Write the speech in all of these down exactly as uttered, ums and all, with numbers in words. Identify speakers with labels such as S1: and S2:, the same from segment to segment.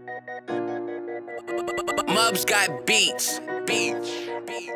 S1: Mubs got beats. Beats. Beats.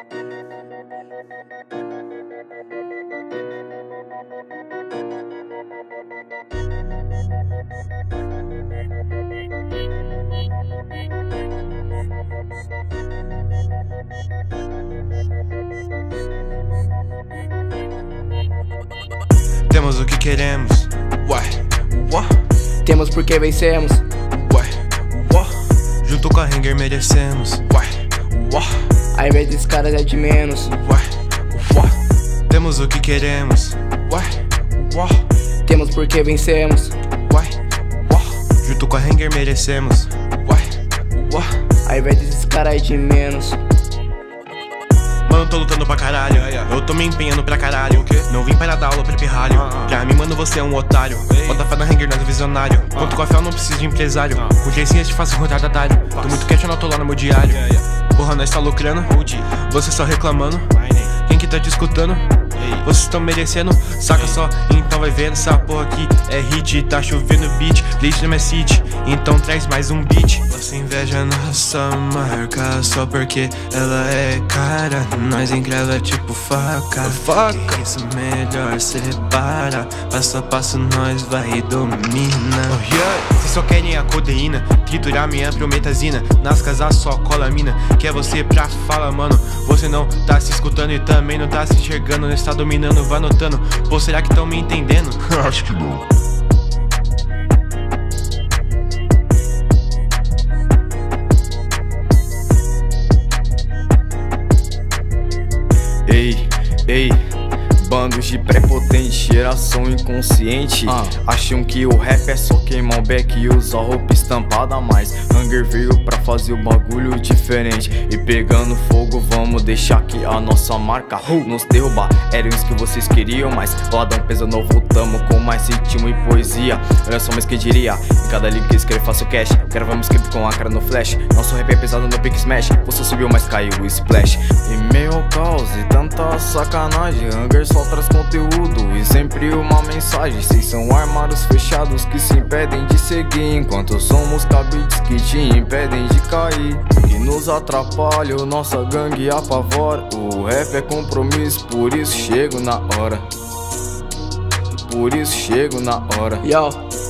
S2: Temos o que queremos, ué, ué.
S3: Temos porque vencemos,
S2: ué, ué. Junto com a Hanger merecemos, ué, ué.
S3: ao invés desse cara é de menos,
S2: ué, ué. Temos o que queremos, ué, ué.
S3: Temos porque vencemos,
S2: ué, ué. Junto com a Hanger merecemos, ué, ué.
S3: ao invés desse cara é de menos.
S2: Mano, tô lutando pra caralho, eu tô me empenhando pra caralho. Não vim para dar aula pra pirralho. Pra mim, mano, você é um otário. Bota fé na Hanger, nós é visionário. Conto com a fé, eu não preciso de empresário. Com Jason eu te faço um retardatário. Tô muito quieto, eu não tô lá no meu diário. Porra, nós tá lucrando, você só reclamando. Quem que tá te escutando? Vocês estão merecendo, saca só, então vai vendo. Essa porra aqui é hit, tá chovendo beat, leite na minha city, então traz mais um beat. Você inveja nossa marca só porque ela é cara. Nós encrava tipo faca, faca. Que isso melhor separa, passo a passo nós vai dominar. Oh, yeah. Vocês só querem a codeína, triturar minha prometazina. Nas casas só cola mina, que é você pra fala, mano. Você não tá se escutando e também não tá se enxergando, não está dominando, vai notando. Pô, será que tão me entendendo? Acho que não.
S4: Ei, ei, bandos de prepotente, geração inconsciente. ah. Acham que o rap é só queimar o beck e usar roupa estampada, mas Hanger veio pra fazer o bagulho diferente. E pegando fogo, vamos deixar que a nossa marca uh, nos derrubar. Era isso que vocês queriam, mas ladrão pesa não voltamos com mais ritmo e poesia. Olha só, mas quem diria, em cada liga que escrevo faço cash. Gravamos clipe com a cara no flash. Nosso rap é pesado no pick smash. Você subiu, mas caiu o splash. E meio ao caos e tanta sacanagem, Hanger só traz conteúdo e sempre uma mensagem. Vocês são armários fechados que se impedem de seguir, enquanto somos cabides que te impedem de cair, que nos atrapalham, nossa gangue apavora. O rap é compromisso, por isso chego na hora. Por isso chego na hora.
S3: Yo.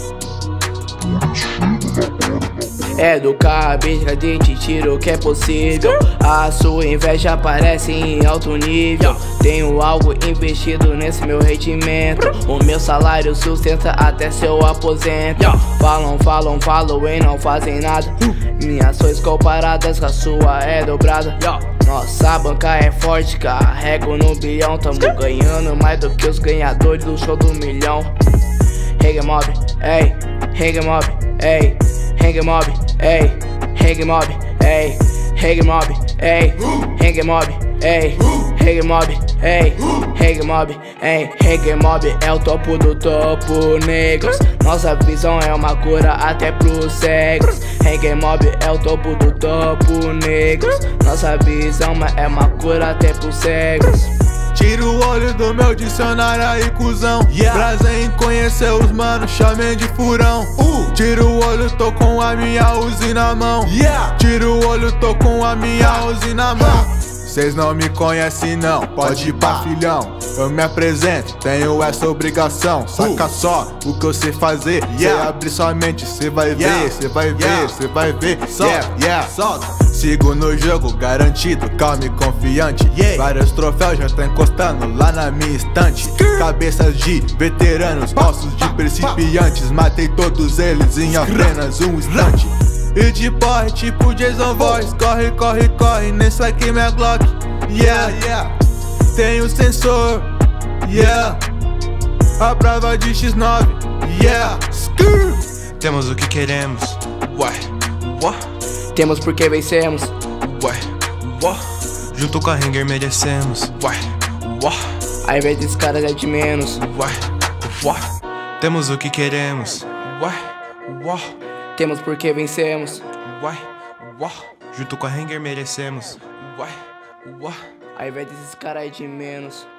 S3: É do cabide, cadê te tiro o que é possível. A sua inveja aparece em alto nível. Tenho algo investido nesse meu rendimento. O meu salário sustenta até seu aposento. Falam, falam, falam e não fazem nada. Minhas ações comparadas com a sua é dobrada. Nossa banca é forte, carrego no bilhão. Tamo ganhando mais do que os ganhadores do show do milhão. Hanger Mob, ei, Hanger Mob, ei, Hanger Mob, ei, Hanger Mob, ei, Hanger Mob, ei, Hanger Mob, ei, Hanger Mob, ei, Hanger Mob, ei, Hanger Mob é o topo do topo, negros. Nossa visão é uma cura até pros cegos. Hanger Mob é o topo do topo, negros. Nossa visão é uma cura até pros cegos.
S5: Tira o olho do meu dicionário aí, cuzão. yeah. Prazer em conhecer os manos, chamem de furão. uh. Tira o olho, tô com a minha Uzi na mão. yeah. Tira o olho, tô com a minha Uzi na mão. Cês não me conhecem não, pode ir pra filhão. Eu me apresento, tenho essa obrigação. Saca só o que eu sei fazer. yeah. Cê abre sua mente, cê vai
S2: yeah.
S5: ver, cê vai
S2: yeah.
S5: ver, cê vai ver.
S2: Solta,
S5: yeah, yeah.
S2: solta.
S5: Sigo no jogo, garantido, calmo e confiante. yeah. Vários troféus já tá encostando lá na minha estante. Cabeças de veteranos, ossos de principiantes. Matei todos eles em apenas um instante. E de porre, tipo Jason Voice. Corre, corre, corre, nesse aqui minha Glock. Yeah, yeah. Tenho sensor, yeah. A prova de X nove, yeah. Skrr.
S2: Temos o que queremos, ué, ué.
S3: Temos porque vencemos,
S2: ué, ué. Junto com a Hanger merecemos, ué, ué.
S3: ao invés desse cara é de menos,
S2: ué, ué. Temos o que queremos, ué, ué.
S3: Temos porque vencemos,
S2: ué, ué. Junto com a Hanger merecemos, ué, ué.
S3: ao invés desses caras de menos.